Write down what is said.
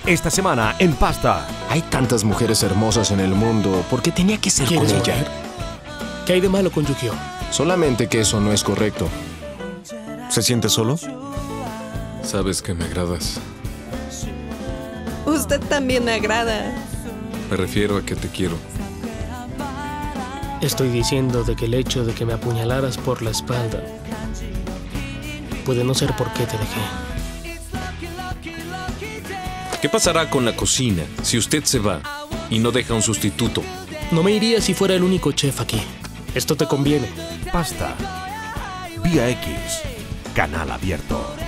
esta semana en Pasta. Hay tantas mujeres hermosas en el mundo, ¿por qué tenía que ser con ¿Quieres ella? morir? ¿Qué hay de malo con Yukio? Solamente que eso no es correcto. ¿Se siente solo? Sabes que me agradas. Usted también me agrada. Me refiero a que te quiero. Estoy diciendo de que el hecho de que me apuñalaras por la espalda puede no ser por qué te dejé. ¿Qué pasará con la cocina si usted se va y no deja un sustituto? No me iría si fuera el único chef aquí. Esto te conviene. Pasta. Vía X. Canal abierto.